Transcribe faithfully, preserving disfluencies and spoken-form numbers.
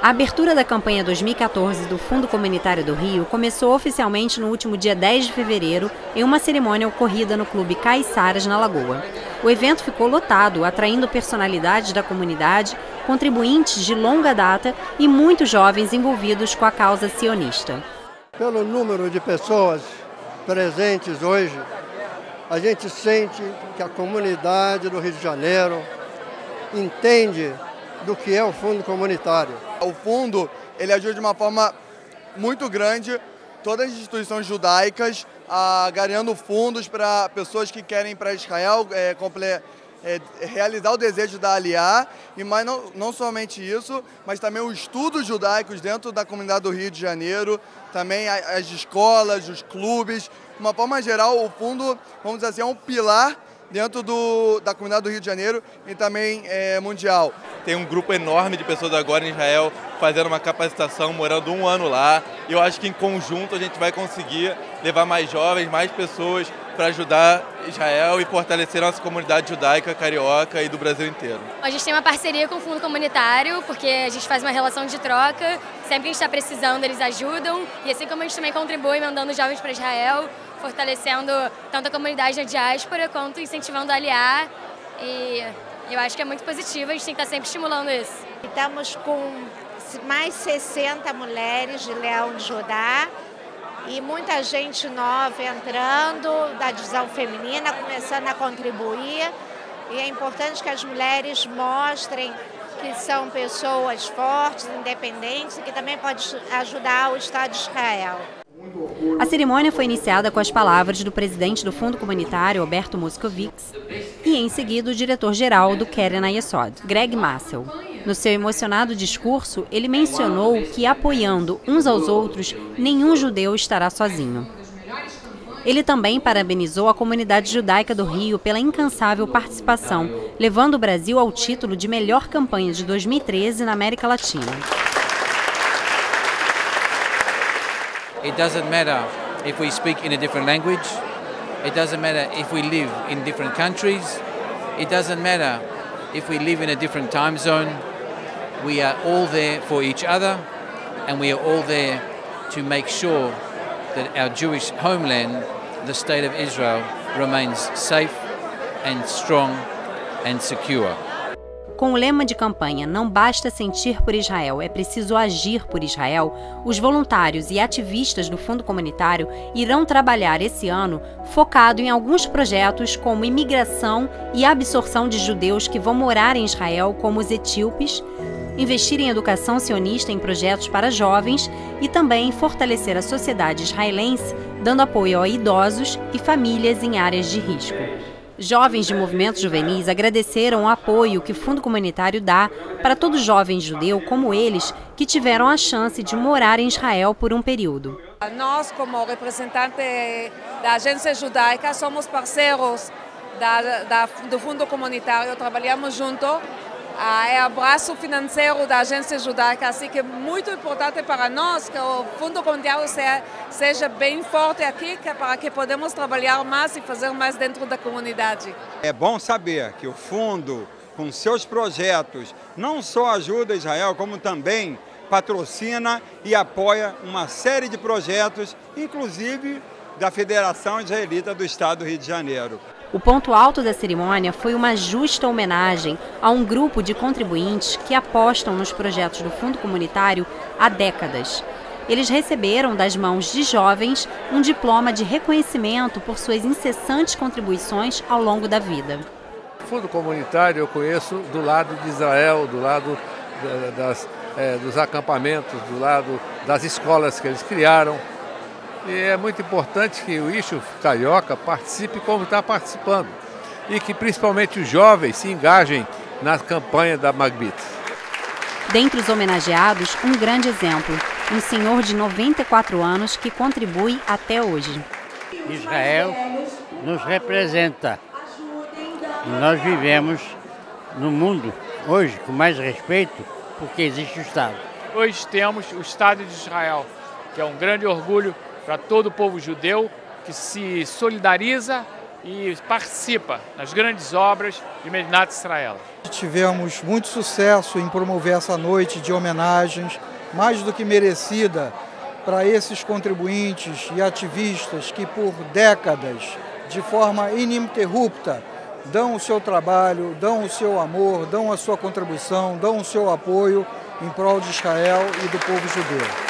A abertura da campanha dois mil e quatorze do Fundo Comunitário do Rio começou oficialmente no último dia dez de fevereiro, em uma cerimônia ocorrida no Clube Caiçaras, na Lagoa. O evento ficou lotado, atraindo personalidades da comunidade, contribuintes de longa data e muitos jovens envolvidos com a causa sionista. Pelo número de pessoas presentes hoje, a gente sente que a comunidade do Rio de Janeiro entende do que é o fundo comunitário. O fundo ele ajuda de uma forma muito grande todas as instituições judaicas a ganhando fundos para pessoas que querem ir para Israel é, comple, é, realizar o desejo da Aliá, e mas não, não somente isso, mas também os estudos judaicos dentro da comunidade do Rio de Janeiro, também as escolas, os clubes. De uma forma geral, o fundo, vamos dizer assim, é um pilar dentro do, da comunidade do Rio de Janeiro e também é, mundial. Tem um grupo enorme de pessoas agora em Israel fazendo uma capacitação, morando um ano lá. E eu acho que em conjunto a gente vai conseguir levar mais jovens, mais pessoas para ajudar Israel e fortalecer a nossa comunidade judaica, carioca e do Brasil inteiro. A gente tem uma parceria com o Fundo Comunitário, porque a gente faz uma relação de troca. Sempre que a gente está precisando, eles ajudam. E assim como a gente também contribui mandando jovens para Israel, fortalecendo tanto a comunidade na diáspora quanto incentivando a aliar. E eu acho que é muito positivo, a gente tem que estar sempre estimulando isso. Estamos com mais sessenta mulheres de Leão de Judá e muita gente nova entrando da divisão feminina, começando a contribuir. E é importante que as mulheres mostrem que são pessoas fortes, independentes e que também podem ajudar o Estado de Israel. A cerimônia foi iniciada com as palavras do presidente do Fundo Comunitário, Alberto Moscovics, e em seguida o diretor-geral do Keren Hayesod, Greg Massel. No seu emocionado discurso, ele mencionou que, apoiando uns aos outros, nenhum judeu estará sozinho. Ele também parabenizou a comunidade judaica do Rio pela incansável participação, levando o Brasil ao título de melhor campanha de dois mil e treze na América Latina. It doesn't matter if we speak in a different language. It doesn't matter if we live in different countries. It doesn't matter if we live in a different time zone. We are all there for each other, and we are all there to make sure that our Jewish homeland, the State of Israel, remains safe and strong and secure. Com o lema de campanha "Não basta sentir por Israel, é preciso agir por Israel", os voluntários e ativistas do Fundo Comunitário irão trabalhar esse ano focado em alguns projetos como imigração e absorção de judeus que vão morar em Israel, como os etíopes, investir em educação sionista em projetos para jovens e também fortalecer a sociedade israelense, dando apoio a idosos e famílias em áreas de risco. Jovens de movimentos juvenis agradeceram o apoio que o Fundo Comunitário dá para todo jovem judeu como eles que tiveram a chance de morar em Israel por um período. Nós, como representante da agência judaica, somos parceiros da, da, do Fundo Comunitário, trabalhamos junto. É o braço financeiro da agência judaica, assim que é muito importante para nós que o Fundo Comunitário seja, seja bem forte aqui, que, para que podemos trabalhar mais e fazer mais dentro da comunidade. É bom saber que o Fundo, com seus projetos, não só ajuda Israel, como também patrocina e apoia uma série de projetos, inclusive da Federação Israelita do Estado do Rio de Janeiro. O ponto alto da cerimônia foi uma justa homenagem a um grupo de contribuintes que apostam nos projetos do Fundo Comunitário há décadas. Eles receberam das mãos de jovens um diploma de reconhecimento por suas incessantes contribuições ao longo da vida. O Fundo Comunitário eu conheço do lado de Israel, do lado das, é, dos acampamentos, do lado das escolas que eles criaram. E é muito importante que o eixo carioca participe como está participando e que principalmente os jovens se engajem na campanha da Magbit. Dentre os homenageados, um grande exemplo, um senhor de noventa e quatro anos que contribui até hoje. Israel nos representa e nós vivemos no mundo hoje com mais respeito porque existe o Estado. Hoje temos o Estado de Israel, que é um grande orgulho para todo o povo judeu que se solidariza e participa nas grandes obras de Medinat Israel. Tivemos muito sucesso em promover essa noite de homenagens, mais do que merecida, para esses contribuintes e ativistas que por décadas, de forma ininterrupta, dão o seu trabalho, dão o seu amor, dão a sua contribuição, dão o seu apoio em prol de Israel e do povo judeu.